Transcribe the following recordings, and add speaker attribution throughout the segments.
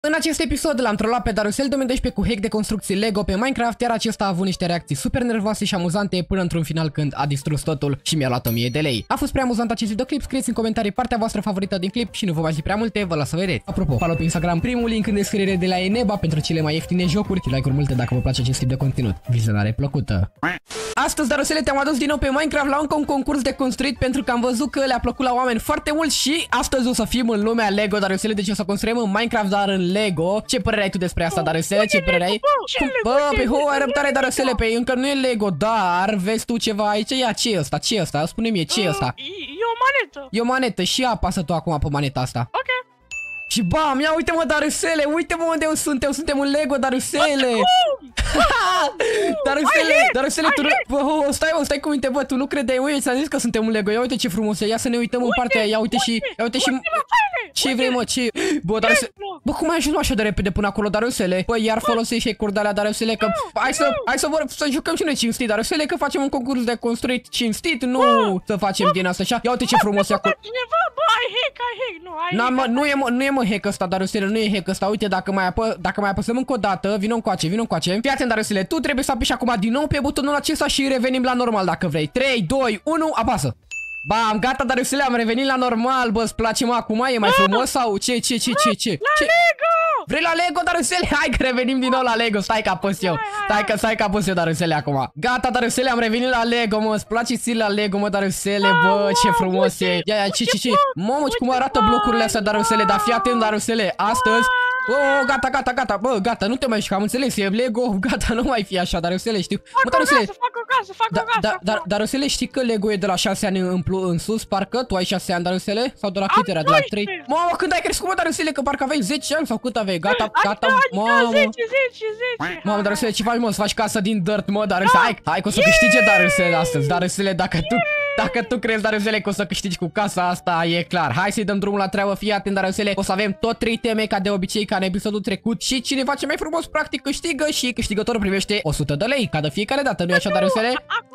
Speaker 1: În acest episod l-am trollat pe Darusel 2012 cu hack de construcții Lego pe Minecraft, iar acesta a avut niște reacții super nervoase și amuzante până într-un final când a distrus totul și mi-a luat 1000 de lei. A fost prea amuzant acest videoclip, scrieți în comentarii partea voastră favorită din clip și nu vă mai zi prea multe, vă las să vedeți. Apropo, follow pe Instagram, primul link în descriere de la Eneba pentru cele mai ieftine jocuri, like-uri multe dacă vă place acest tip de conținut. Vizionare plăcută! Astăzi, Darusele, te-am adus din nou pe Minecraft la un concurs de construit pentru că am văzut că le-a plăcut la oameni foarte mult și astăzi o să fim în lumea Lego, Darusele, deci o să construim în Minecraft, dar în Lego. Ce părere ai tu despre asta, Darusele? Ce părere ai? Bă, pe ai răbdare, Darusele, pe încă nu e Lego, dar vezi tu ceva aici? Ia, ce e ăsta? Ce e ăsta? Spune-mi, ce e ăsta?
Speaker 2: E o manetă.
Speaker 1: E o manetă și apasă tu acum pe maneta asta.
Speaker 2: Ok.
Speaker 1: Și bam, ia uite-mă, Darusele, uite-mă unde eu suntem, suntem în Lego, Darusele. Darusele, tu nu... Stai cu minte, bă, tu nu credeai, uite, ți-am zis că suntem în Lego, ia uite ce frumos e, ia să ne uităm în partea aia, ia uite și... Ce vrei, mă, ce... Bă, Darusele... Bă, cum ai ajuns așa de repede până acolo, Darusele? Bă, iar folosești hack-uri de alea, Darusele, că... Hai să jucăm și noi cinstit, Darusele, că facem un concurs de construit cinstit, nu să facem din asta așa. Ia uite ce frumos e acolo. Nu e mă hack ăsta, Darusele, nu e hack ăsta. Uite, dacă mai apăsăm încă o dată, vino încoace. Fii atent, Darusele, tu trebuie să apeși acum din nou pe butonul acesta și revenim la normal dacă vrei. 3, 2, 1, apasă. Bam, gata, Darusele, am revenit la normal, bă, îți place, mă, acum e mai frumos sau ce?
Speaker 2: La Lego!
Speaker 1: Vrei la Lego, Darusele? Hai că revenim din nou la Lego, stai că apăs eu. Stai că apăs eu, Darusele, acum. Gata, Darusele, am revenit la Lego, mă, îți place ție la Lego, mă, Darusele, bă, ce frumos e. Ia, ce? Mamă, cum arată blocurile astea, Darusele, dar fii atent, Darusele, astăzi... Oh, gata, bă, gata, nu te mai știu, am înțeles, e Lego, gata, nu mai fi așa, Darusele, știu.
Speaker 2: Mă, Darusele, fac o casă.
Speaker 1: Darusele, știi că Lego e de la 6 ani în sus, parcă? Tu ai 6 ani, Darusele? Sau de la cât era? De la 3? Mamă, când ai crescut, mă, Darusele, că parcă aveai 10 ani sau cât aveai? Gata, mamă.
Speaker 2: 10.
Speaker 1: Mamă, Darusele, ce faci, mă, să faci casa din dirt, mă, Darusele? Hai că o să câștige Darusele astăzi, Darusele, dacă tu crezi, Darusele, că o să câștigi cu casa asta, e clar. Hai să-i dăm drumul la treabă, fii atent, Darusele. O să avem tot 3 teme ca de obicei, ca în episodul trecut. Și cine face mai frumos, practic, câștigă și câștigătorul primește 100 de lei, ca de fiecare dată, nu-i așa, Darusele?
Speaker 2: Acum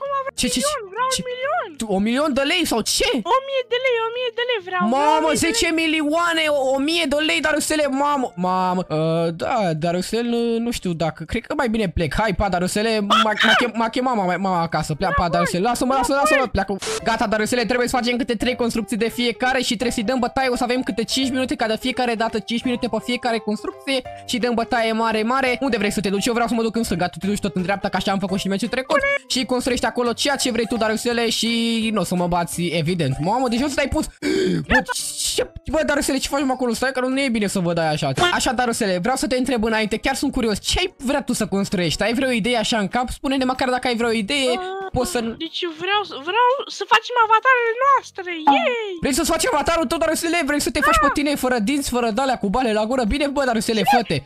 Speaker 2: vreau
Speaker 1: 1 milion de lei sau ce?
Speaker 2: 1000 de lei vreau.
Speaker 1: Mamă, 10 milioane, 1000 de lei, Darusele, mamă. Da, Darusele, nu știu dacă, cred că mai bine plec. Hai, pa, Darusele, m-a chemat mama acasă. Pa, Darusele, lasă-mă, pleacă. Gata, Darusele, trebuie să facem câte 3 construcții de fiecare și trebuie să-i dăm bătaie. O să avem câte 5 minute, ca de fiecare dată 5 minute pe fiecare construcție și dăm bătaie mare. Unde vrei să te duci? Eu vreau să mă duc în stânga, tu te duci tot în dreapta, ca așa am făcut și meciul trecut. Și construiești acolo ceea ce vrei tu, Darusele, și nu o să mă bați, evident. Mamă, deci o să te-ai pus. Bă, Darusele, ce faci acolo? Stai că nu e bine să vă dai așa. Așa, Darusele, vreau să te întreb înainte, chiar sunt curios, ce ai vrea tu să construiești? Ai vreo idee așa în cap? Spune-ne măcar dacă ai vreo idee. Poți să...
Speaker 2: Deci vreau să facem avatarele noastre. Yay!
Speaker 1: Vrei să-ți faci avatarul tău, Darusele? Vrei să te faci pe tine fără dinți, fără dalea, cu bale la gură? Bine, bă, Darusele, fă-te.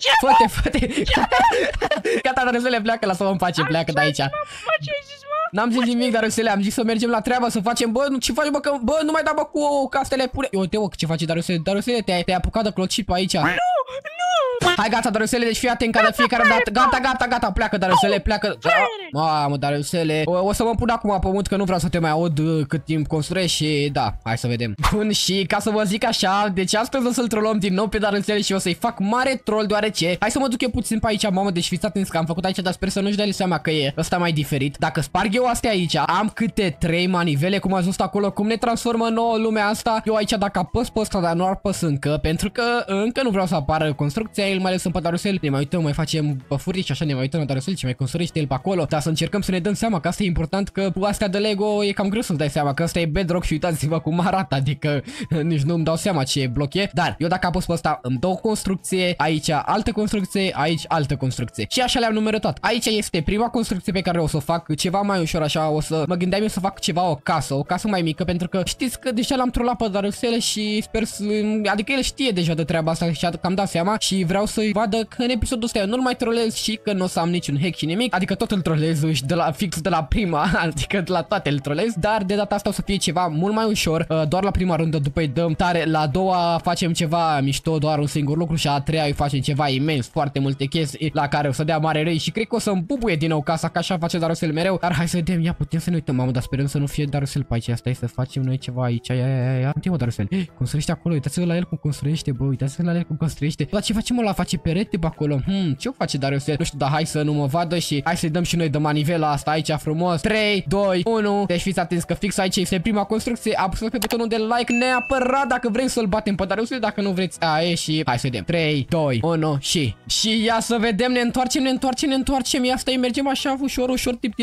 Speaker 1: Gata, Darusele, pleacă, lasă-mă în pace, pleacă de aici. N-am zis nimic, Darusele, am zis să mergem la treabă, să facem, bă, ce faci, bă, că, bă, nu mai da, bă, cu castele pune. Uite, bă, ce face, Darusele, te-ai apucat de clocit pe aici. Nu! Hai, gata, Darusele, deci fii atent ca de fiecare dată. Gata, pleacă, Darusele, pleacă. Mamă, Darusele, o să mă pun acum pe mut că nu vreau să te mai aud cât timp construiești și da, hai să vedem. Bun, și ca să vă zic așa, deci astăzi o să-l trollăm din nou pe Darusele și o să-i fac mare troll deoarece. Hai să mă duc eu puțin pe aici, mamă, deci fiți atenți că am făcut aici, dar sper să nu-și dai seama că e ăsta mai diferit. Dacă sparg eu astea aici, am câte 3 manivele, cum ați văzut acolo, cum ne transformă nouă lumea asta. Eu aici dacă apăs pe ăsta, dar nu apăs încă, pentru că încă nu vreau să apară construcția, el mai ales în pe Darusele. Ne mai uităm, mai facem băfuri și așa, ne mai uităm la Darusele ce mai construiește el pe acolo. Dar să încercăm să ne dăm seama că asta e important, că cu astea de Lego e cam greu să-ți dai seama că asta e bedrock și uitați-vă cum arată, adică nici nu-mi dau seama ce bloc e. Dar eu dacă apăs pe ăsta îmi dau o construcție, aici altă construcție, aici altă construcție. Și așa le-am numerotat. Aici este prima construcție pe care o să o fac ceva mai ușor așa, mă gândeam eu să fac ceva, o casă mai mică, pentru că știți că deja l-am trollat pe Darusele și sper să... Adică el știe deja de treaba asta și că am dat seama și vreau să-i vadă că în episodul ăsta eu nu-l mai trolez și că nu o să am niciun hack și nimic, adică tot îl trolez trolez și fix de la prima, adică de la toate îl trolez, dar de data asta o să fie ceva mult mai ușor, doar la prima rundă, după îi dăm tare, la a doua facem ceva mișto, doar un singur lucru și a treia îi facem ceva imens, foarte multe chestii la care o să dea mare răi și cred că o să îmbubuie din nou casa, că așa face Darusel mereu, dar hai să vedem, ia putem să ne uităm, mamă, dar sperăm să nu fie Darusel pe aici, asta e să facem noi ceva aici, ia, uite mă Darusel, construiește acolo, uitați-vă la el cum construiește, bă, uitați-vă la el cum construiește, dar ce face mă, la face perete pe acolo, ce o face Darusel, nu știu, dar hai să nu mă vadă și hai să-i dăm și noi de manivela asta aici frumos, 3, 2, 1, deci fiți atenți că fix aici este prima construcție, apăsați pe butonul de like neapărat dacă vrem să-l batem pe Darusel, dacă nu vreți, aia și hai să vedem, 3, 2, 1 și ia să vedem, ne întoarcem, ia stai, mergem așa ușor,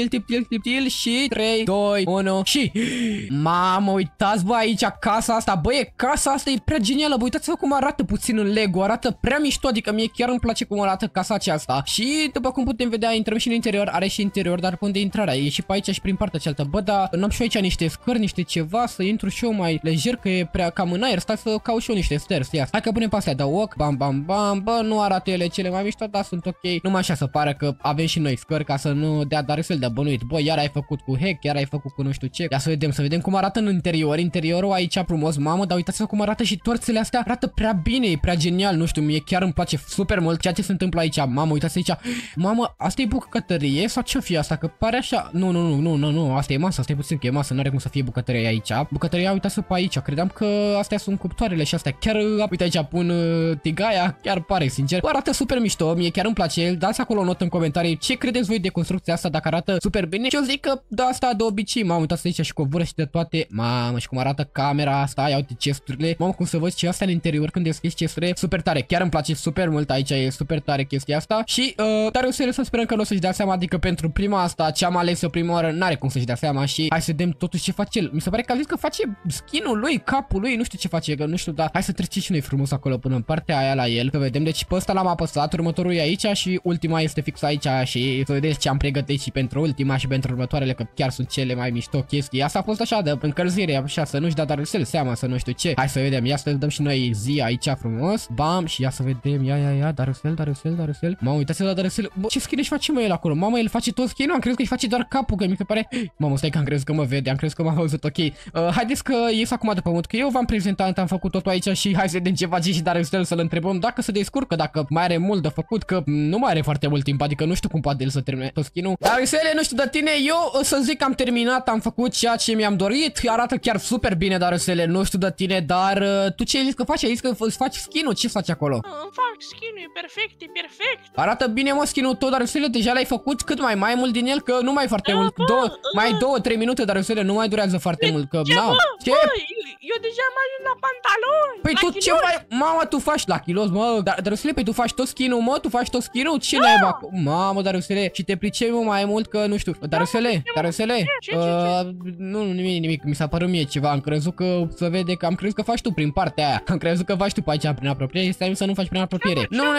Speaker 1: tip și 3, 2, 1 și mamă, uitați bă aici casa asta, bă, casa asta e prea genială, bă, uitați-vă cum arată puțin în Lego, arată prea mișto, adică mie chiar îmi place cum arată casa aceasta și după cum putem vedea, intrăm și în interior, are și interior, dar pe unde intrarea, e și pe aici și prin partea cealaltă, bă, dar n-am și aici niște scări, niște ceva, să intru și eu mai lejer, că e prea cam în aer, stai să caut și eu niște stairs, ia, hai că punem pe astea, da, walk, bam, bă, nu arată ele cele mai mișto, dar sunt ok, numai așa să pară că avem și noi scări ca să nu dea Darusel de bănuit, bă, iar ai făcut cu hack, iar ai făcut cu nu știu ce, ia să vedem cum arată în interior, interiorul aici frumos, mamă, dar uitați-vă cum arată și torțele astea, arată prea bine, e prea genial, nu știu, mie chiar îmi place super mult ceea ce se întâmplă aici, mamă, uitați aici, mamă, asta e bucătărie sau ce-o fi asta, că pare așa, nu, asta e masă, asta e puțin că e masă, n-are cum să fie bucătăria aici, bucătăria, uitați-vă pe aici, credeam că astea sunt cuptoarele și astea, chiar, uite aici pun tigaia, chiar pare, sincer, bă, arată super mișto, mie chiar îmi place, dați acolo o notă în comentarii, ce credeți voi de construcția asta, dacă arată super bine și eu zic că da, asta de obicei, mamă, uitați aici și covoră și de toate, mamă, și cum arată camera asta, ia uite chesturile, mamă, cum să văd ce astea în interior când deschizi chesturile, super tare, chiar îmi place super mult aici, e super tare chestia asta și, dar eu serios să sperăm că nu o să-și dea seama, adică pentru prima asta, ce am ales eu prima oară, n-are cum să-și dea seama și hai să vedem totuși ce face el, mi se pare că a zis că face skin-ul lui, capul lui, nu știu ce face, că nu știu, dar hai să trecem și noi frumos acolo până în partea aia la el, să vedem, deci pe ăsta l-am apăsat, următorul e aici și ultima este fix aici și să vedeți ce am pregătit și pentru ultima și pentru următoarele, că chiar sunt cele mai mișto chestii, asta a fost așa de încălzire, așa să nu-și dea Darusel seama, să nu știu ce, hai să vedem, ia să dăm și noi zi aici frumos, bam, și ia să vedem, ia, Darusel, mamă, uitați-vă la Darusel, bă, ce skin își face mă el acolo, mamă, el face tot skin-ul, am crezut că își face doar capul, că mi se pare, mamă, stai că am crezut că mă vede, am crezut că m-a văzut, ok, haideți că ies acum de pământ, că eu v-am prezentat, am făcut totul aici și hai să vedem ce face și Darusel, să-l întrebăm dacă se descurcă, dacă mai are mult de făcut, că nu mai are foarte mult timp, adică nu știu cum poate el să termine tot skin-ul. Darusele, nu știu de tine, eu o să zic că am terminat, am făcut ceea ce mi-am dorit, arată chiar super bine Darusele, nu știu de tine, dar tu ce ai zis că faci? Ai zis că îți faci skin-ul, ce faci acolo?
Speaker 2: Îmi fac skin-ul, e perfect.
Speaker 1: Arată bine mă skin-ul tău, Darusele, deja l-ai făcut cât mai mult din el, că nu mai foarte mult, mai 2-3 minute, Darusele, nu mai durează foarte mult, că na. Ce?
Speaker 2: Eu deja am ajuns la pantaloni.
Speaker 1: Păi tu ce mai, mamă, tu faci la kilos, mă, Darusele, păi tu faci tot skin-ul, mă, tu faci tot skin-ul, ce naiba? Mamă, Darusele, și te pricep mai mult că nu știu. Darusele, nu, nimic, mi s-a părut mie ceva, am crezut că se vede că am crezut că faci tu prin partea aia. Am crezut că faci tu pe aici prin apropiere, stai să nu faci prin apropiere. Nu,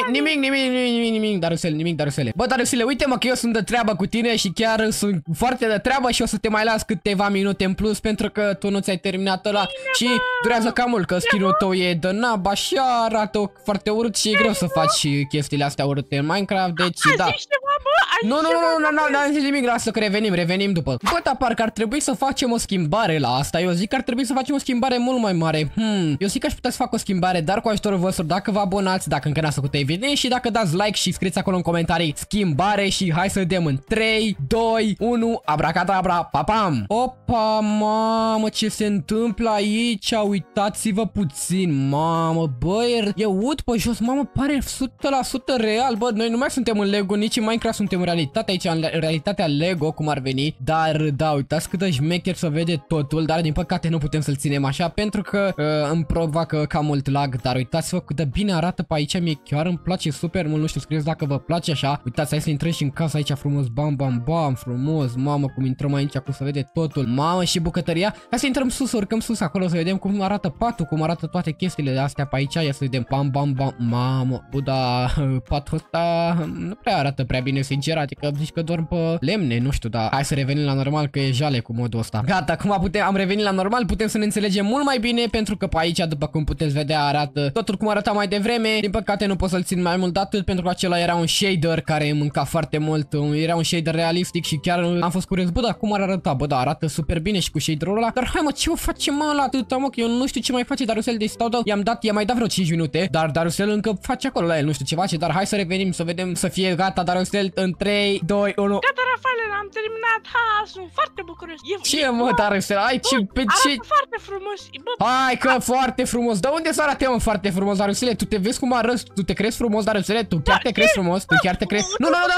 Speaker 1: nimic, Darusele. Bă, Darusele, uite mă că eu sunt de treabă cu tine și chiar sunt foarte de treabă și o să te mai las câteva minute în plus pentru că tu nu ți-ai terminat ăla și durează cam mult că skin-ul tău e de naba și arată foarte urât și e greu să faci chestiile astea urâte în Minecraft, deci da. Nu, n-am zis nimic, lasă că revenim după. Bă, dar parcă ar trebui să facem o schimbare la asta. Eu zic că ar trebui să facem o schimbare mult mai mare. Eu zic că aș putea să fac o schimbare, dar cu ajutorul vostru, dacă vă abonați, dacă încă n-ați făcut, evident, și dacă dați like și scrieți acolo în comentarii schimbare și hai să vedem în 3, 2, 1, abracadabra, papam! Opa, mamă, ce se întâmplă aici? Uitați-vă puțin, mamă, bă, e ud pe jos, mamă, pare 100% real, bă, noi nu mai suntem în Lego, nici în Minecraft suntem în realitate aici, în realitatea Lego, cum ar veni, dar, da, uitați cât de șmecher să vede totul, dar din păcate nu putem să-l ținem așa, pentru că îmi provoacă cam mult lag, dar uitați-vă cât de bine arată pe aici, mie chiar îmi place super mult, nu știu, scrieți dacă vă place așa, uitați, hai să intrăm și în casa aici frumos, bam, frumos, mamă, cum intrăm aici, cum se vede totul, mamă, și bucătăria, hai să intrăm sus, urcăm sus acolo, să vedem cum arată patul, cum arată toate chestiile astea pe aici, ia să vedem, bam, mamă, bă, da, patul ăsta nu prea arată prea bine, sincer. sincer, adică zici că dorm pe lemne, nu știu, dar hai să revenim la normal că e jale cu modul ăsta. Gata, acum am revenit la normal, putem să ne înțelegem mult mai bine, pentru că pe aici, după cum puteți vedea, arată totul cum arăta mai devreme. Din păcate nu pot să-l țin mai mult de atât, pentru că acela era un shader care îmi mânca foarte mult, era un shader realistic și chiar am fost curios, bă, dar cum ar arăta? Bă, da, arată super bine și cu shaderul ăla, dar hai mă, ce o facem mă la atâta, mă, că eu nu știu ce mai face Darusel, de stau, i-am mai dat vreo 5 minute, dar Darusel încă face acolo la el, nu știu ce face, dar hai să revenim, să vedem, să fie gata Darusel în 3, 2, 1.
Speaker 2: Gata, Rafael, am terminat, ha, sunt foarte bucuros.
Speaker 1: Ce mă, Darusel, ai ce, pe ce?
Speaker 2: Arată foarte frumos, bă.
Speaker 1: Hai că foarte frumos, de unde să arate mă foarte frumos, Darusele, tu te vezi cum arăți, tu te crezi frumos, Darusele, tu chiar te crezi frumos, tu chiar te crezi,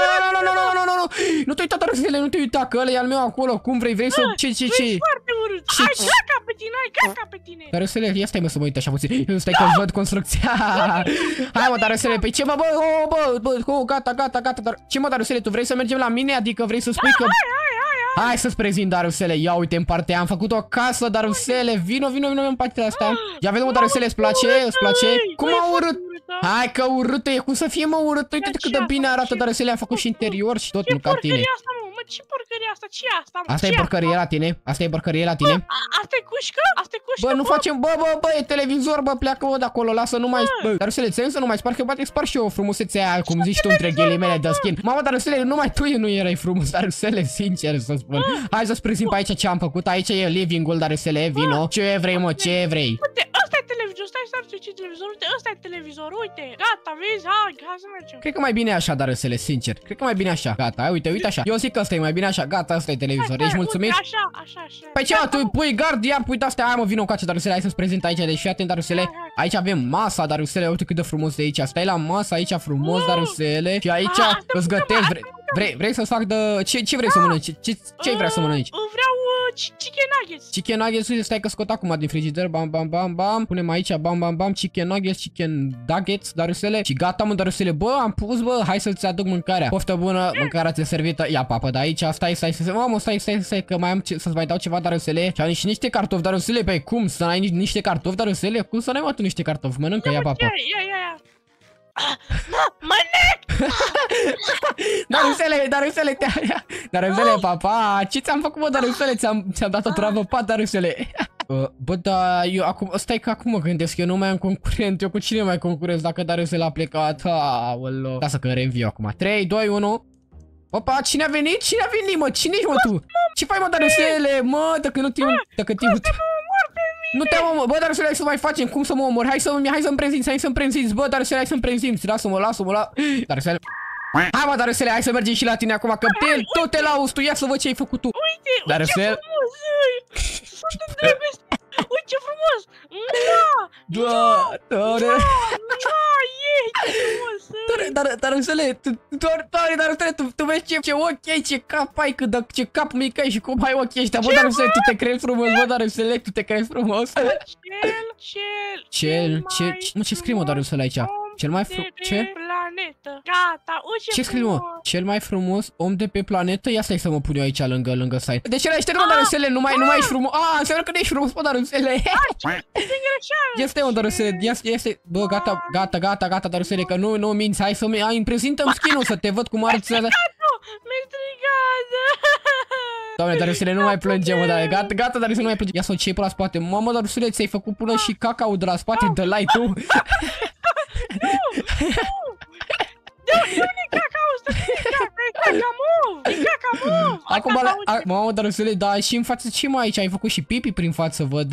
Speaker 1: nu te uita, Darusele, nu te uita, că ăla e al meu acolo, cum vrei să, ce?
Speaker 2: Ești foarte urât, hai caca pe tine, hai caca pe tine.
Speaker 1: Darusele, ia stai mă să mă uit așa puțin, stai că văd construcția. Hai mă, Darusele, păi ce mă, bă, gata, dar ce mă, Darusele, tu vrei să mergem la mine, adică vrei să spui că... Hai să-ți prezint, Darusele, ia uite în partea, am făcut o casă, Darusele, vino în partea asta. Ia vedem, Darusele, îți place? Cum a urât? Hai că urâtă e, cum să fie mă urât, uite cât de bine arată, Darusele, am făcut și interior și tot, nu ca tine.
Speaker 2: Ce porcărie asta? Ce e asta?
Speaker 1: Asta e porcărie la tine? Asta e porcărie la tine?
Speaker 2: Asta e cușcă? Asta e cușcă?
Speaker 1: Bă, nu facem, bă, e televizor, bă, pleacă bă de acolo, lasă, nu mai... Bă, Darusele, ți-am să nu mai spar, că poate spar și eu frumusețea aia, cum zici tu, între ghilimele de skin. Mamă, Darusele, numai tu nu erai frumos, Darusele, sincer să spun. Hai să-ți prezint pe aici ce am făcut, aici e living-ul, Darusele, vino. Ce vrei, mă, ce vrei?
Speaker 2: Uite, ăsta e televizor, stai să arăt ce televizor, uite, ăsta e televizor, uite, gata, vezi, hai să mergem.
Speaker 1: Cred că mai bine așa, Darusele, sincer, cred că mai bine așa, gata, uite așa. Eu zic că ăsta e mai bine așa, gata, ăsta e televizor, ești mulțumit?
Speaker 2: Așa.
Speaker 1: Păi ce, tu pui gard, ia, pui de-astea, hai mă, vino cu acea, Darusele, hai să-ți prezint aici, deci fii atent, Darusele. Aici avem masa, Darusele, uite cât de frumos e aici, stai la masă aici frumos, Darusele, și aici îți gătesc, vrei să-ți fac de... Ce vrei să mănânci? Ce vrei să mănânci?
Speaker 2: Vreau chicken nuggets.
Speaker 1: Chicken nuggets, uite, stai că scot acum din frigider, bam, punem aici, bam, chicken nuggets, chicken nuggets, Darusele, și gata mă, Darusele, bă, am pus, bă, hai să-ți aduc mâncarea. Poftă bună, mâncarea ți-e servită, ia papă de aici, stai, că mai am să-ți mai dau ceva, Darusele, și am și niște cartofi, Darusele, pe cum, să n-ai niște cartofi, Darusele, cum să n-ai mă tu niște cartofi, mănâncă, ia papă.
Speaker 2: Ia. Mănânc!
Speaker 1: Darusele, papa, ce ți-am făcut, bă, Darusele? Ți-am dat o travă pat, Darusele. Bă, da, eu acum, stai că acum mă gândesc, eu nu mai am concurent, eu cu cine mai concurez dacă Darusele a plecat? Aoleu. Lasă că reînviu acum. 3, 2, 1. Opa, cine a venit? Mă? Cine ești, mă, tu? Ce faci, mă, Darusele? Mă, dacă nu te-am omor, bă, Darusele, hai să mai facem, cum să mă omor? Hai să-mi prezinți, bă, Darusele, hai să-mi prezinți, lasă-mă, Darusele. Hai mă, Darusele, hai să mergem și la tine acum, că tu te lauzi, tu ia să văd ce ai făcut tu.
Speaker 2: Uite,
Speaker 1: Darusele.
Speaker 2: ce frumos, sunt îndrăgostit. Uite ce frumos.
Speaker 1: Darusele, tu vezi ce ochi ai, ce cap ai, ce cap mic ai și cum ai ochii ăștia, bă, Darusele, tu te crezi frumos, bă, Darusele, tu te crezi frumos. Ce scrie, mă, Darusele, aici? Cel mai frumos... Ce?
Speaker 2: Planetă. Gata, uite
Speaker 1: ce scrie, mă? Cel mai frumos om de pe planetă? Ia stai să mă pun eu aici lângă site. Deci ăla ești, mă, Darusele, nu mai ești frumos. Înseamnă că nu ești frumos, mă, Darusele. Ia stai, mă, Darusele, ia stai. Bă, gata, Darusele, că nu minți. Hai să-mi prezintăm skin-ul, să te văd cum arăți.
Speaker 2: Mi-e strigat.
Speaker 1: Doamne, Darusele, nu mai plânge, mă, dar gata, Darusele, nu mai plânge. Ia să o cei pe la spate. Mamă, Darusele, ți-ai făcut până și cacao de la spate, dă-l-ai tu.
Speaker 2: Nu-i cacao ăsta, e cacamov.
Speaker 1: Acum, mamă, Darusele, da, și în față, ce mai aici? Ai făcut și pipi prin față, văd.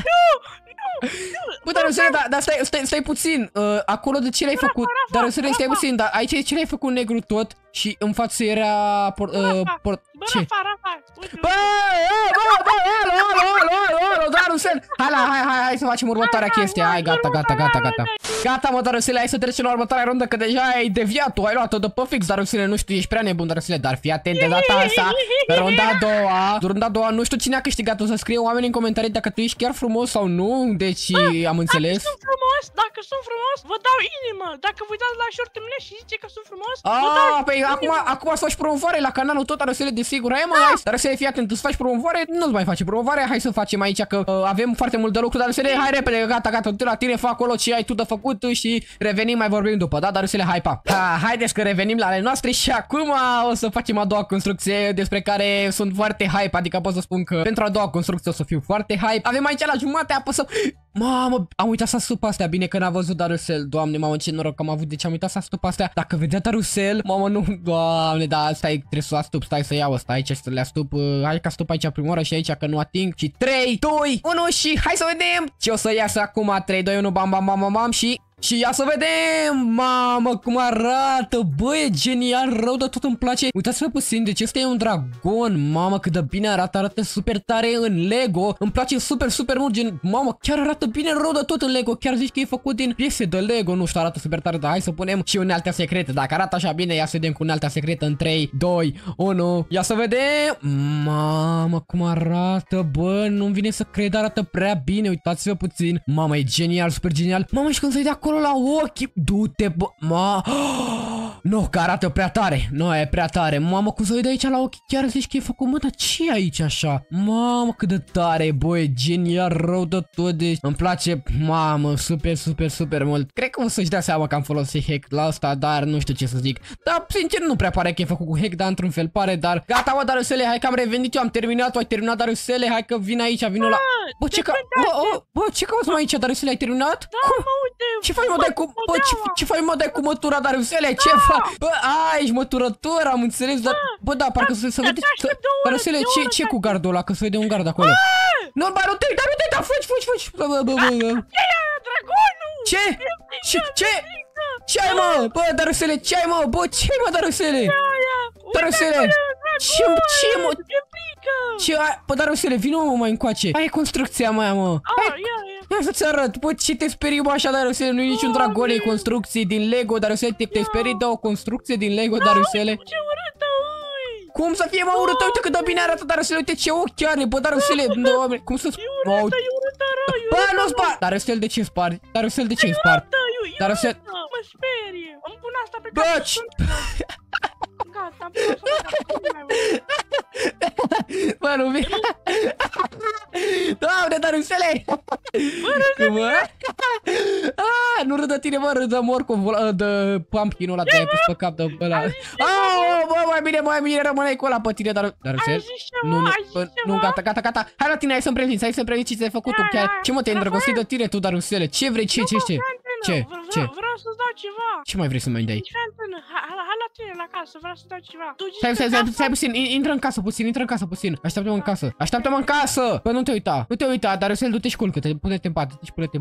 Speaker 1: Bă, Darusele, dar stai puțin. Acolo de ce l-ai făcut? Darusele, stai puțin, dar aici de ce l-ai făcut negru tot? Și în față era... Ce? Bă, Darusele! Hai să facem următoarea chestie. Hai, gata. Gata, mă, Darusele, hai să trecem la următoarea rundă, că deja ai deviat, tu ai luat-o de pe fix, Darusele, nu știu, ești prea nebun, Darusele, dar fii atent de data asta, pe runda a doua, nu știu cine a câștigat, o să scrie oamenii în comentarii dacă tu ești chiar frumos sau nu, deci am înțeles.
Speaker 2: Sunt frumos, frumos, dacă sunt frumos, vă dau inimă. Dacă vă uitați la short mele și zice că sunt frumos, vă dau
Speaker 1: Păi acum să faci promovare la canalul tot Darusele, desigur. Hai mă, hai, Darusele, fii atent, să faci promovare, nu-ți mai face promovare, hai să facem aici că avem foarte mult de lucru, Darusele, hai repede, gata, du-te la tine, fă acolo ce ai tu de făcut și revenim, mai vorbim după, da, Darusele, hai, pa. Haideți că revenim la ale noastre și acum o să facem a doua construcție despre care sunt foarte hype, adică pot să spun că pentru a doua construcție o să fiu foarte hype. Avem aici la jumate, apăsăm. Mamă, am uitat să asup astea, bine că n-a văzut Darusel. Doamne, mamă, ce noroc că am avut, deci am uitat să asup astea. Dacă vedea Darusel, mamă, nu, doamne, da, stai, trebuie să o astup, stai să iau ăsta aici și să le astup. Hai că astup aici prima oară și aici că nu ating. Și 3, 2, 1 și hai să vedem ce o să iasă acum. 3, 2, 1, bam, bam, bam, bam, bam și ia să vedem! Mamă, cum arată! Bă, e genial, rău de tot îmi place. Uitați-vă puțin, deci ăsta e un dragon. Mamă, cât de bine arată, arată super tare în Lego. Îmi place super, super mult, gen, mamă, chiar arată bine rău de tot în Lego. Chiar zici că e făcut din piese de Lego, nu știu, arată super tare, dar hai să punem și unealtea secrete. Dacă arată așa bine, ia să vedem cu unealtea secretă în 3, 2, 1. Ia să vedem! Mamă, cum arată, bă, nu-mi vine să cred, arată prea bine. Uitați-vă puțin. Mamă, e genial, super genial. Mamă, și când se vede acolo la ochi, du-te, bă, nu, că arată prea tare. Nu, e prea tare. Mamă, cum se vede aici la ochi, chiar zici că e făcut, mă, dar ce e aici așa? Mamă, cât de tare, bă, e genial, rău de tot, deci îmi place, mamă, super, super, super mult. Cred că o să-și dea seama că am folosit hack la asta, dar nu știu ce să zic. Dar, sincer, nu prea pare că e făcut cu hack, dar într-un fel pare, dar gata, mă, Darusele, hai că am revenit eu, am terminat, tu ai terminat, Darusele, hai că vin aici, vin la... Bă, ce ce cauți mai aici, Darusele, ai terminat?
Speaker 2: Da, mă, uite.
Speaker 1: Ce faci, mă, dai cu... Bă, ce faci, mă, dai cu mătura, Darusele? Ce faci? Bă, ești măturător, am înțeles, dar... Bă, da, parcă să vede... Darusele, ce cu gardul ăla? Că se vede un gard acolo. Nu, bă, nu te uita, fugi. Bă,
Speaker 2: dragonul!
Speaker 1: Ce? Ce ai, mă? Bă, Darusele, ce ai, mă? Bă, ce ai, mă, Darusele? Darusele! Ce, mă? Ce ai? Bă, Darusele, vină, mă, mai încoace. Hai construcția mea, mă. Hai să-ți arăt. Bă, ce te sperii, bă, așa, Darusele? Nu e niciun dragon, e construcții din Lego, Darusele. Te sperii de o construcție din Lego, Darusele?
Speaker 2: Ce urâtă,
Speaker 1: cum să fie, mă, urâtă? Uite cât de bine arată, Darusele. Uite ce ochi are, bă, Darusele. Doamne, cum să...
Speaker 2: E urâtă, rău.
Speaker 1: Bă, nu spar. Darusele, de ce spari? Darusele, de ce spari? Darusele...
Speaker 2: Mă sperie. Îmi pun asta pe
Speaker 1: bă,
Speaker 2: gata,
Speaker 1: bă, nu vine. Doamne, Darusele! Nu râd de tine, mă, râd de morcov, de pumpkin-ul ăla de ai pus pe cap de ăla. Bă, mai bine, rămâne cu ăla pe tine, Darusele. Nu, gata. Hai la tine, hai să-mi prezinți, ce ți-ai făcut tu chiar. Ce, mă, te-ai îndrăgostit de tine tu, Darusele? Ce vrei, ce?
Speaker 2: Vreau să-ți dau ceva.
Speaker 1: Ce mai vrei să-mi dai?
Speaker 2: Hai la tine, la casă, vreau să dau ceva.
Speaker 1: Stai puțin, intră în casă puțin. Așteaptă-mă în casă. Bă, nu te uita, Darusele, du-te și culcă-te, pune-te în pat, Bă,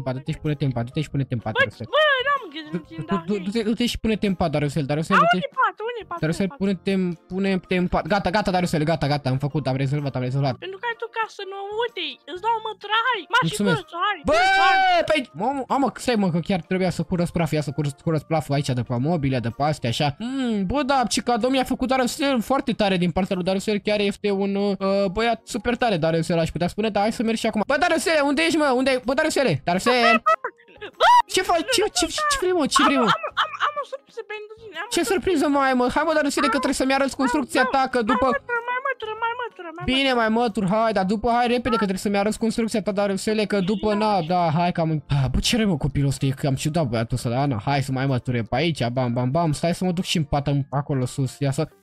Speaker 2: n-am gândit.
Speaker 1: Du-te și pune-te în pat, Darusele,
Speaker 2: unde e pat?
Speaker 1: Darusele, pune-te în pat. Gata, Darusele, gata, am făcut, am rezolvat.
Speaker 2: Pentru că ai tu casă nouă, uite, îți dau mătura, hai.
Speaker 1: Mulțumesc. Bă, păi, mamă, stai, mă, că chiar trebuia să curăț praful, praful aici de pe mobile, de pe astea, așa. Bă, da, ce cadou mi-a făcut Darusele foarte tare din partea lui Darusele, chiar este un băiat super tare, Darusele, aș putea spune, dar hai să merg și acum. Bă, Darusele, unde ești, mă? Bă, Darusele! Ce faci? Ce vrei, mă?
Speaker 2: Am o surpriză pentru tine.
Speaker 1: Ce surpriză mai ai, mă? Hai, mă, Darusele, că trebuie să-mi arăți construcția ta, că după...
Speaker 2: Mai
Speaker 1: bine, mai mătur, hai, dar după, hai repede, că trebuie să-mi arăți construcția ta, Darusele, că după, da, hai, că am... Bă, ce răi, mă, copilul ăsta, că am ciudat băiatul ăsta, da, hai să mai măture pe aici, bam, stai să mă duc și în pată, acolo sus, ia să...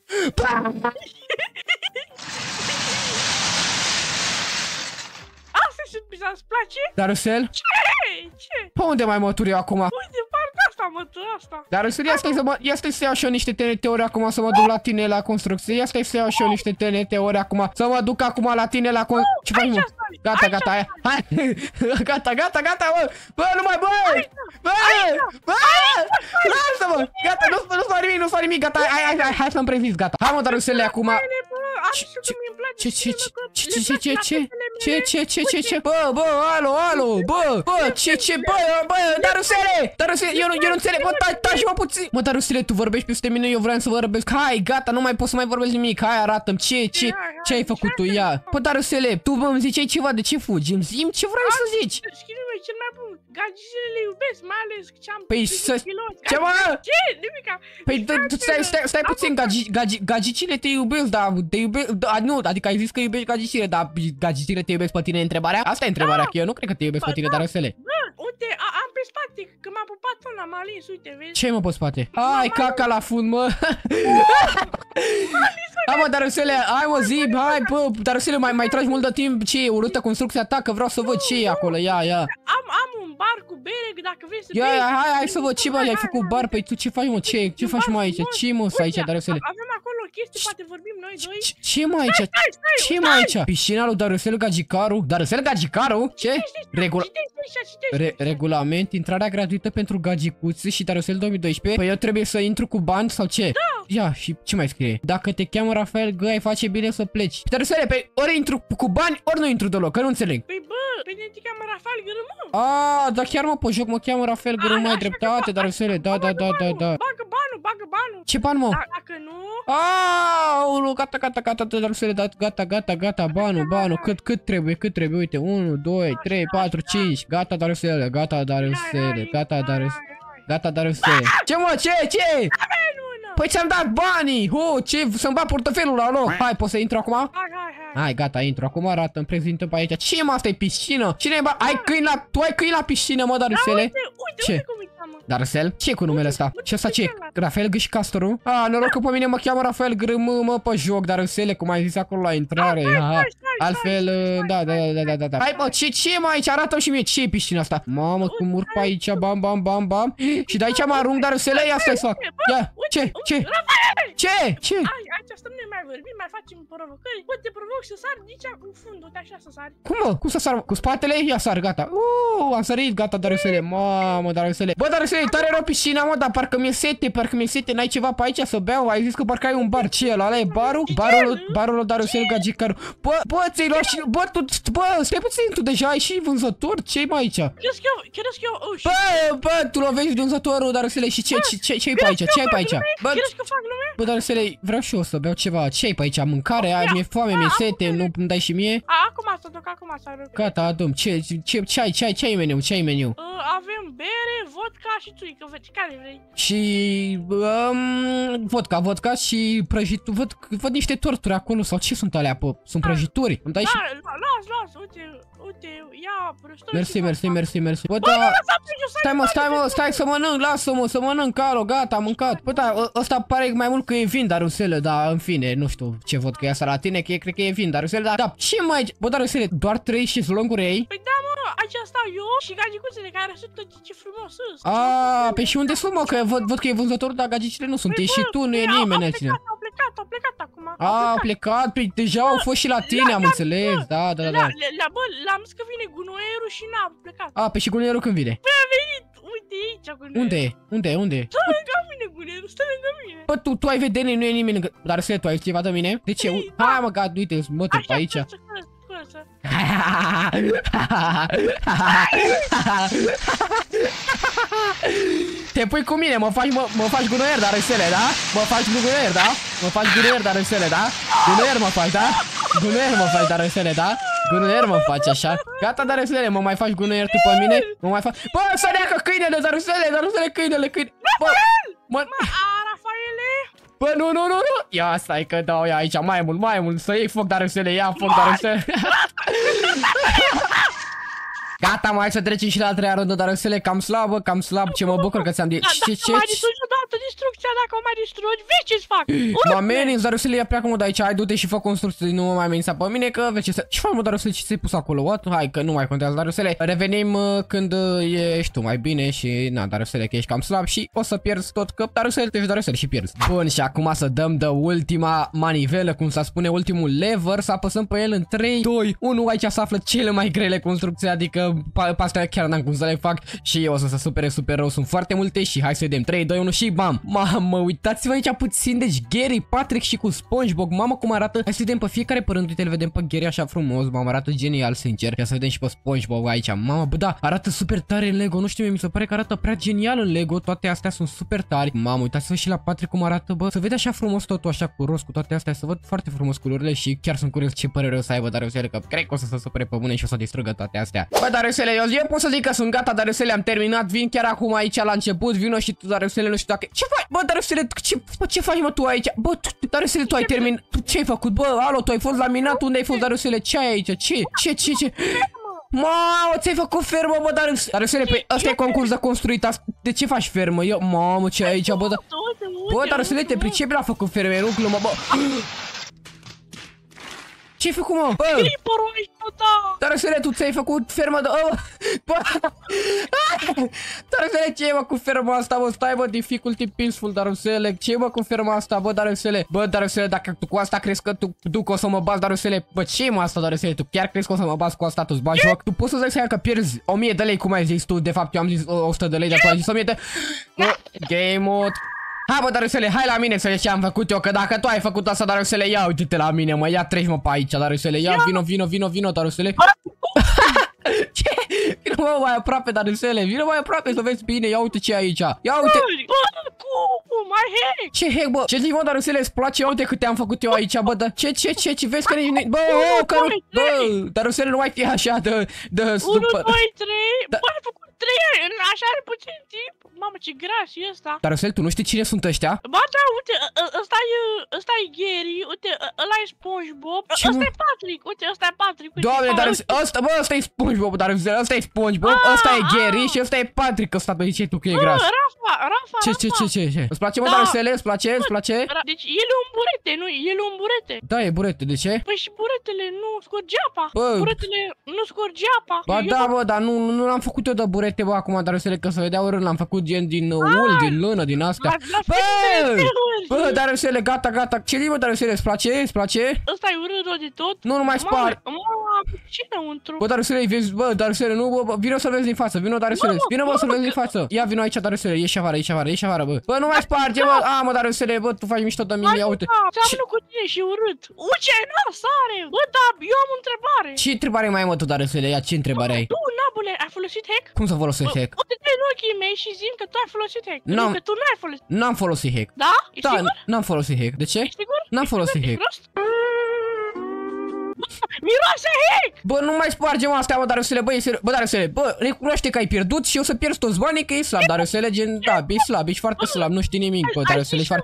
Speaker 2: Asta e surpriza, îți place?
Speaker 1: Darusel?
Speaker 2: Ce?
Speaker 1: Pe unde mai mătur eu acum?
Speaker 2: Uite, parcă asta.
Speaker 1: Darusel, ia stai să iau și eu niște TNT-uri acum să mă duc la tine la construcție. Ia stai să iau și eu niște TNT-uri acum să mă duc acum la tine la construcție. Ce faci, mă? Gata, hai. Gata, mă. Bă, lasă-mă. Gata, nu fac nimic, gata. Hai să-mi prezinți, gata. Hai, mă, Darusele, acum. Ce? Bă, alo, bă, Darusele, eu nu înțeleg, bă, taci mă puțin. Mă, Darusele, tu vorbești peste mine, eu vreau să vorbesc. Hai, gata, nu mai pot să mai vorbesc nimic. Hai, arată-mi, ce ai făcut tu, ia. Bă, Darusele, tu îmi ziceai ceva, de ce fugi? Îmi zi ce vrei să zici.
Speaker 2: Schimbă cel mai bun. Gagicile le iubesc, mai ales ce am
Speaker 1: Păi să... Ce mă?
Speaker 2: Ce? Nimica.
Speaker 1: Păi stai puțin, gagicile te iubesc, dar te iubesc, nu, adică ai zis că iubești gagicile, dar gagicile te iubesc pe tine, întrebarea? Asta e întrebarea, că eu nu cred că te iubesc pe tine, Darusele.
Speaker 2: Bă, uite, am pe spate, că m-a pupat ăla, m-a lins, uite, vezi?
Speaker 1: Ce mă pe spate? Hai, caca la fund, mă. Hai, mă, Darusele, hai, mă, zi, hai, bă, Darusele, mai tragi mult de timp, ce e urâtă construcția ta, că vreau să văd ce e acolo, ia.
Speaker 2: Am un bar cu bere, dacă vrei să
Speaker 1: ia, hai să văd, ce mă, ai făcut bar, păi tu ce faci, mă, ce faci, mă, aici, ce, mă, aici, Darusele?
Speaker 2: Avem acolo chestii, poate vorbim noi doi.
Speaker 1: Ce, mă, aici, ce, mă, aici? Piscina lui Darusel Gagicaru? Darusel Gagicaru? Ce? Regulament, intrarea gratuită pentru gagicuți și Darusel 2012. Păi eu trebuie să intru cu bani sau ce?
Speaker 2: Da.
Speaker 1: Ia, și ce mai scrie? Dacă te cheamă Rafael G, ai face bine să pleci. Darusele, pe ori intru cu bani, ori nu intru deloc, că nu înțeleg.
Speaker 2: Păi bă, pe tine te cheamă Rafael G, mă.
Speaker 1: Dar chiar mă, pe joc mă cheamă Rafael G, mai dreptate, Darusele, da.
Speaker 2: Bagă banul.
Speaker 1: Ce bani, mă?
Speaker 2: Dacă nu...
Speaker 1: Gata, Darusele, gata, banul, cât trebuie, uite, 1, 2, 3, 4, 5, gata, Darusele, gata, Darusele. Ce, mă, ce? Păi ți-am dat banii! Ce? Să-mi bat portofelul la loc! Hai, poți să intru acum? Hai, gata, intru. Acum arată-mi, prezintă pe aici. Ce, mă, asta e piscină? Cine e, tu ai câini la piscină, mă, Darusele?
Speaker 2: Uite cum îi cheamă.
Speaker 1: Darusel? Ce cu numele ăsta? Și ăsta ce? Rafael G și Castorul? Noroc că pe mine mă cheamă Rafael G, mă, pe joc, Darusele, cum ai zis acolo la intrare. Altfel, da. Hai, bă, ce, mă, aici? Arată-mi și mie, ce e piscina asta? Mamă, cum urc pe aici, bam. Și de aici mă arunc, Darusele, ia stai să fac. Ia, ce?
Speaker 2: Aici stăm noi mai vorbim, mai facem provocări. Bă, te provoc să sar nici în fund, uite așa să sari.
Speaker 1: Cum, mă? Cum să sar? Cu spatele? Ia sar, gata. Am sărit, gata, Darusele. Mamă, Darusele. Bă, Darusele, tare rău piscina, mă, dar parcă mi-e sete, n-ai ceva pe aici să beau? Ai zis că parcă ai un bar, ce e ăla? E barul? Barul lui Darusel Gagicaru. Bă, ți-ai luat și... Bă, stai puțin, tu deja ai și vânzător? Ce-i mai aici?
Speaker 2: Crezi că eu...
Speaker 1: Bă, tu lovești vânzătorul, Darusele, și ce-i pe aici? Ce-ai pe aici?
Speaker 2: Crezi că fac lume?
Speaker 1: Bă, Darusele, vreau și eu să beau ceva. Ce-ai pe aici? Mâncare? Mi-e foame, mi-e sete, nu îmi dai și mie?
Speaker 2: Acum să duc.
Speaker 1: Gata, adu-mi. Ce ai meniu?
Speaker 2: Avem bere, vodka și țuică, care vrei?
Speaker 1: Și... vodka și prăjituri. Văd niște torturi acolo, sau ce sunt alea? Sunt prăjituri. Îmi dai și...
Speaker 2: Las, uite, ia prăjituri.
Speaker 1: Mersi. Bă, da... Stai să mănânc, lasă-mă să mănânc, alo, gata, am mâncat. Bă, da, ăsta pare mai mult că e vin, Darusele, dar în fine, nu știu ce văd că e asta la tine, că cred că e vin, Darusele, dar... Da, ce mai... Bă, Darusele, doar 3 șezlonguri ei?
Speaker 2: Păi da, mă, aici stau eu și gagicuțele care sunt ce frumos sunt.
Speaker 1: Pe și unde sunt, mă, că văd că e vânzătorul, dar gagicile nu sunt, e și tu, nu e nimeni altcineva.
Speaker 2: Au plecat acum.
Speaker 1: Au plecat, păi deja au fost și la tine, am înțeles, da.
Speaker 2: Bă, l-am zis că vine gunoierul și n-a plecat.
Speaker 1: Pe și gunoierul când vine?
Speaker 2: Băi, a venit, uite aici gunoierul.
Speaker 1: Unde?
Speaker 2: Stă lângă mine gunoierul, stă lângă mine.
Speaker 1: Bă, tu ai vedere, nu e nimeni lângă... Darusele, tu ai ceva de mine? De ce? Hai, mă, gata, uite, mă trec pe aici. Te pui cu mine, mă faci gunoier, Darusele, da? Mă faci gunoier, da? Darusele, da? Gunoier mă faci, da? Darusele, da? Gunoier mă faci așa. Gata, Darusele, mă mai faci gunoier tu pe mine? Mă mai faci... Bă, să neacă câinele, Darusele, câinele. Bă,
Speaker 2: Rafaele!
Speaker 1: Bă, nu. Ia, stai că dau aici, mai mult. Să iei foc, Darusele, ia foc, Darusele. Gata, mai să trecem și la a treia rundă, Darusele, cam slab, ce mă bucur că ți-am zis. Ce?
Speaker 2: Mai distrugi odată distrucția, dacă o mai distrugi, vezi ce-ți fac?
Speaker 1: Mă ameninți, Darusele, ia pleacă, mă, de aici, hai, du-te și fă construcții, nu mă mai amenința pe mine, că vezi ce faci, mă, Darusele, ce ți-ai pus acolo, what? Hai, că nu mai contează, Darusele, revenim când ești tu mai bine și, na, Darusele, că ești cam slab și o să pierzi tot, că Darusele și pierzi. Bun, și acum să dăm de ultima manivelă, cum să spune, ultimul lever, să apăsăm pe el în 3, 2, 1, aici se află cele mai grele construcții, adică pe astea chiar n-am cum să le fac și o să se supere super rău, sunt foarte multe și hai să vedem, 3, 2, 1 și bam! Mamă, uitați-vă aici puțin. Deci Gary, Patrick și cu SpongeBob. Mamă, cum arată. Hai să vedem pe fiecare părând. Uite, îl vedem pe Gary așa frumos. Mamă, arată genial, sincer. Ia să vedem și pe SpongeBob aici. Mamă, bă, da, arată super tare în Lego. Nu știu, mi se pare că arată prea genial în Lego. Toate astea sunt super tari. Mamă, uitați-vă și la Patrick cum arată, bă. Să vede așa frumos totul, așa cu roz, cu toate astea. Să văd foarte frumos culorile și chiar sunt curios ce părere o să aibă Dariusele, că cred că o să se supere pe bune și o să distrugă toate astea. Bă, Dariusele, eu pot să zic că sunt gata, Dariusele, am terminat. Vin chiar acum aici la început. Vino și tu, Dariusele, nu știu dacă... Ce faci? Bă, Dariusele, ce faci, mă, tu aici? Bă, Dariusele, tu ai terminat. Ce-ai făcut? Bă, alo, tu ai fost laminat? Unde ai fost, Dariusele? Ce ai aici? Ce? Mamă, ți-ai făcut fermă, bă, Dariusele, păi ăsta e concurs de construit. De ce faci fermă? Eu, mamă, ce ai aici, bă, da... Bă, Dariusele, te pricepi la făcut ferme, nu glumă, bă. Ce-ai făcut, mă? Bă! Dariusele, tu ți-ai făcut fermă de... Bă! Dariusele, ce e, mă, cu ferma asta, bă? Stai, bă, difficulty peaceful, Dariusele. Ce e, mă, cu ferma asta, bă, Dariusele? Bă, Dariusele, dacă tu cu asta crezi că tu o să mă bați, Dariusele? Bă, ce e, mă, asta, Dariusele? Tu chiar crezi că o să mă bați cu asta, tu-ți bagi joc? Tu poți să-ți dai seama că pierzi 1000 de lei, cum ai zis tu? De fapt, eu am zis 100 de lei, dar tu ai zis 1000 de... Game mode. Hai, bă, Dariusele, hai la mine să vezi ce am făcut eu, că dacă tu ai făcut asta, Dariusele, ia uite-te la mine, mă, ia treci, mă, pe aici, Dariusele, ia, vino, Dariusele. Ce? Vino, mă, mai aproape, Dariusele, vino mai aproape să vezi bine, ia uite ce e aici, ia uite.
Speaker 2: Bă, mai hack!
Speaker 1: Ce hack, bă? Ce zici, mă, Dariusele, îți place? Ia uite câte am făcut eu aici, bă, ce, vezi că nici... Bă, bă, Dariusele, nu mai fi așa de... 1, 2,
Speaker 2: 3, bă, ai făcut 3 în așa puțin timp. Mamă, ce gras e ăsta.
Speaker 1: Dariusele, tu nu știi cine sunt ăștia?
Speaker 2: Ba da, uite, ăsta e Gary, uite, ăla e SpongeBob, ăsta e Patrick, uite, ăsta e Patrick.
Speaker 1: Doamne, Dariusele, ăsta e SpongeBob, Dariusele, ăsta e SpongeBob, ăsta e Gary și ăsta e Patrick, ăsta, bă, ziceai tu că e gras.
Speaker 2: Rafa.
Speaker 1: Ce? Îți place, mă, Dariusele? Îți place?
Speaker 2: Deci el e un burete, nu? El e un burete.
Speaker 1: Da, e burete, de ce?
Speaker 2: Păi și buretele nu scurge apa.
Speaker 1: Bă.
Speaker 2: Buretele nu scurge apa.
Speaker 1: Ba da, bă, dar nu l-am făcut eu de burete, bă, acum, Dariusele, că să vedea urând, l-am făcut gen din ul, din lână, din astea. Bă, Dariusele, gata. Ce zi, bă, Dariusele, îți place?
Speaker 2: Ăsta e urât de tot.
Speaker 1: Nu mai spar.
Speaker 2: Ce înăuntru?
Speaker 1: Bă, Dariusele, vezi, bă, Dariusele, nu, bă, vino să-l vezi din față, vino, Dariusele, vino, bă, să-l vezi din față. Ia, vino aici, Dariusele, ieși afară, bă. Bă, nu mai sparge, bă, mă, Dariusele, bă, tu faci mișto de mine, ia uite.
Speaker 2: Seamănă cu tine și urât. Uce, sare. Bă, da, eu am o întrebare.
Speaker 1: Ce întrebare mai ai, mă, tu, Dariusele, ia, ce întrebare ai?
Speaker 2: Tu, nabule, ai folosit hack?
Speaker 1: Cum să folosești hack?
Speaker 2: Uite-te în ochii mei și zi că tu ai folosit hack. Că tu n-ai folosit.
Speaker 1: N-am folosit hack.
Speaker 2: Da? Ești sigur?
Speaker 1: N-am folosit hack. De ce?
Speaker 2: Ești sigur?
Speaker 1: N-am folosit hack.
Speaker 2: Miroase hack!
Speaker 1: Bă, nu mai sparge-mă astea, mă, Dariusele, bă, Dariusele, bă, recunoaște că ai pierdut și o să pierzi toți banii, că e slab, Dariusele, gen, da, e slab, ești foarte slab, nu știi nimic, bă, Dariusele, ești foarte...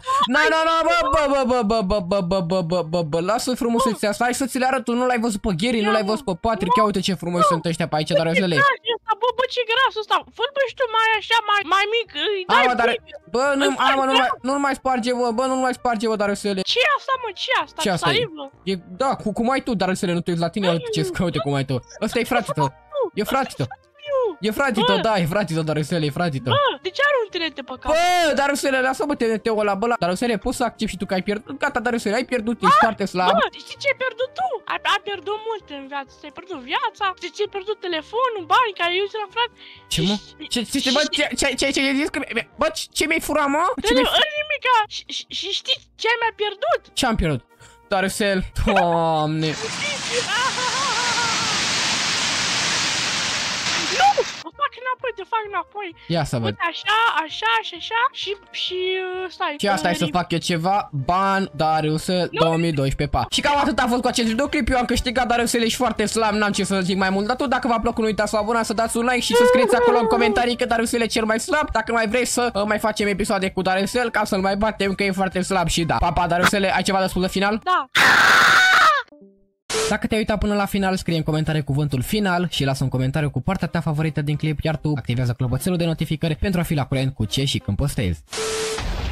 Speaker 1: bă, lasă frumusețea asta, hai să ți le arăt, tu nu l-ai văzut pe Gary, nu l-ai văzut pe Patrick, ia uite ce frumos sunt ăștia pe aici, Dariusele.
Speaker 2: Bă, ce gras ăsta, fă-l bă și tu mai așa, mai mic, îi dai
Speaker 1: bă, nu mai sparge, bă, nu mai sparge, bă, Dariusele.
Speaker 2: Ce asta, mă, ce asta?
Speaker 1: Ce asta e? Da, cum ai tu, Dariusele, nu te uiți la tine, uite ce uite cum ai tu. Ăsta e frate tău. E frate tău. E frate tău, da, e frate tău, Dariusele, e frate tău.
Speaker 2: Bă, de ce are un TNT pe cap?
Speaker 1: Bă, Dariusele, lasă-mă TNT-ul ăla, bă, Dariusele, poți să accepti și tu că ai pierdut? Gata, Dariusele, ai pierdut, ești foarte slab.
Speaker 2: Bă, știi ce ai pierdut tu? Ai pierdut mult în viață, ți-ai pierdut viața, ți-ai pierdut telefonul, bani care eu ți-l-am furat.
Speaker 1: Ce, mă? Ce ai zis? Bă, ce mi-ai furat, mă?
Speaker 2: Nimica, și știi ce ai mai pierdut?
Speaker 1: Ce am pierdut? Dariusele, Doamne.
Speaker 2: Te fac înapoi.
Speaker 1: Ia să văd.
Speaker 2: Uite, așa și stai.
Speaker 1: Și asta e să fac eu ceva. Ban, Dariusele 2012, pa. Și cam atât a fost cu acest videoclip. Eu am câștigat, Dariusele, ești foarte slab, n-am ce să zic mai mult. Dar tu, dacă v-a plăcut, nu uitați să vă abonați, să dați un like și să scrieți acolo în comentarii că Dariusele e cel mai slab. Dacă mai vrei să mai facem episoade cu Dariusele ca să-l mai batem, că e foarte slab și da. Pa, Dariusele, ai ceva de spus de final?
Speaker 2: Da.
Speaker 1: Dacă te-ai uitat până la final, scrie în comentarii cuvântul final și lasă un comentariu cu partea ta favorită din clip, iar tu activează clopoțelul de notificări pentru a fi la curent cu ce și când postezi.